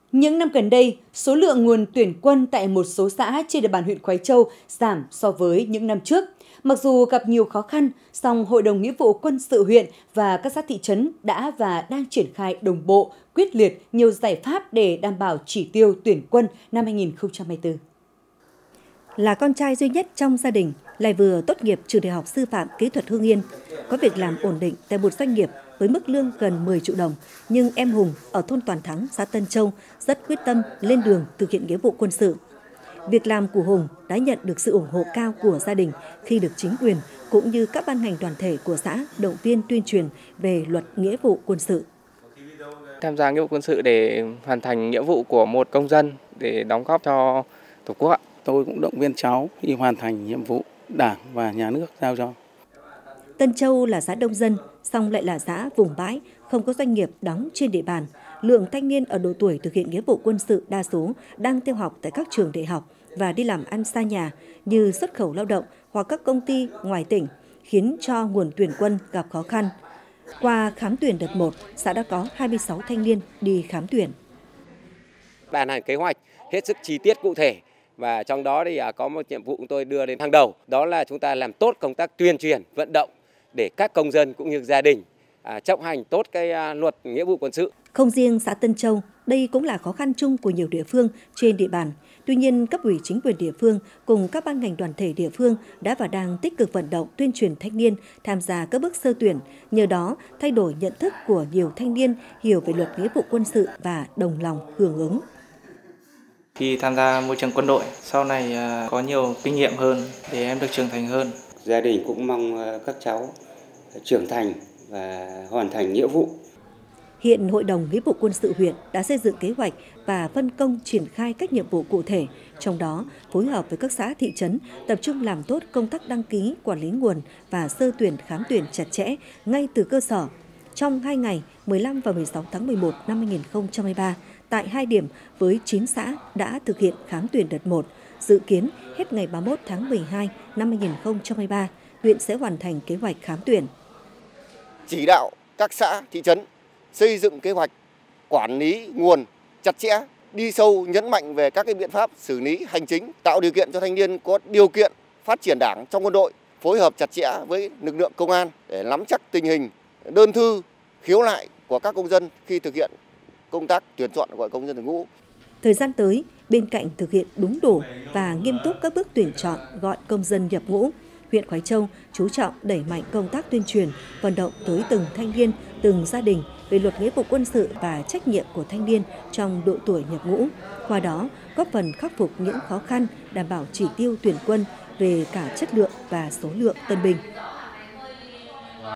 Những năm gần đây, số lượng nguồn tuyển quân tại một số xã trên địa bàn huyện Khoái Châu giảm so với những năm trước. Mặc dù gặp nhiều khó khăn, song Hội đồng Nghĩa vụ Quân sự huyện và các xã thị trấn đã và đang triển khai đồng bộ, quyết liệt nhiều giải pháp để đảm bảo chỉ tiêu tuyển quân năm 2024. Là con trai duy nhất trong gia đình, lại vừa tốt nghiệp trường đại học sư phạm kỹ thuật Hưng Yên, có việc làm ổn định tại một doanh nghiệp với mức lương gần 10 triệu đồng, nhưng em Hùng ở thôn Toàn Thắng, xã Tân Châu rất quyết tâm lên đường thực hiện nghĩa vụ quân sự. Việc làm của Hùng đã nhận được sự ủng hộ cao của gia đình khi được chính quyền cũng như các ban ngành đoàn thể của xã động viên tuyên truyền về luật nghĩa vụ quân sự. Tham gia nghĩa vụ quân sự để hoàn thành nghĩa vụ của một công dân để đóng góp cho Tổ quốc. Tôi cũng động viên cháu khi hoàn thành nhiệm vụ Đảng và Nhà nước giao cho. Tân Châu là xã đông dân, song lại là xã vùng bãi, không có doanh nghiệp đóng trên địa bàn. Lượng thanh niên ở độ tuổi thực hiện nghĩa vụ quân sự đa số đang theo học tại các trường đại học và đi làm ăn xa nhà như xuất khẩu lao động hoặc các công ty ngoài tỉnh, khiến cho nguồn tuyển quân gặp khó khăn. Qua khám tuyển đợt 1, xã đã có 26 thanh niên đi khám tuyển. Ban hành kế hoạch hết sức chi tiết cụ thể. Và trong đó thì có một nhiệm vụ chúng tôi đưa lên hàng đầu, đó là chúng ta làm tốt công tác tuyên truyền, vận động để các công dân cũng như gia đình chấp hành tốt cái luật nghĩa vụ quân sự. Không riêng xã Tân Châu, đây cũng là khó khăn chung của nhiều địa phương trên địa bàn. Tuy nhiên, cấp ủy chính quyền địa phương cùng các ban ngành đoàn thể địa phương đã và đang tích cực vận động tuyên truyền thanh niên tham gia các bước sơ tuyển, nhờ đó thay đổi nhận thức của nhiều thanh niên hiểu về luật nghĩa vụ quân sự và đồng lòng hưởng ứng. Khi tham gia môi trường quân đội, sau này có nhiều kinh nghiệm hơn để em được trưởng thành hơn. Gia đình cũng mong các cháu trưởng thành và hoàn thành nghĩa vụ. Hiện Hội đồng Nghĩa vụ Quân sự huyện đã xây dựng kế hoạch và phân công triển khai các nhiệm vụ cụ thể, trong đó phối hợp với các xã thị trấn tập trung làm tốt công tác đăng ký, quản lý nguồn và sơ tuyển khám tuyển chặt chẽ ngay từ cơ sở. Trong 2 ngày 15 và 16 tháng 11 năm 2023, tại 2 điểm với 9 xã đã thực hiện khám tuyển đợt 1, dự kiến hết ngày 31 tháng 12 năm 2023, huyện sẽ hoàn thành kế hoạch khám tuyển. Chỉ đạo các xã, thị trấn xây dựng kế hoạch quản lý nguồn chặt chẽ, đi sâu nhấn mạnh về các cái biện pháp xử lý hành chính, tạo điều kiện cho thanh niên có điều kiện phát triển Đảng trong quân đội, phối hợp chặt chẽ với lực lượng công an để nắm chắc tình hình, đơn thư, khiếu nại của các công dân khi thực hiện công tác tuyển chọn gọi công dân nhập ngũ. Thời gian tới, bên cạnh thực hiện đúng đủ và nghiêm túc các bước tuyển chọn gọi công dân nhập ngũ, huyện Khoái Châu chú trọng đẩy mạnh công tác tuyên truyền, vận động tới từng thanh niên, từng gia đình về luật nghĩa vụ quân sự và trách nhiệm của thanh niên trong độ tuổi nhập ngũ. Qua đó, góp phần khắc phục những khó khăn, đảm bảo chỉ tiêu tuyển quân về cả chất lượng và số lượng tân binh.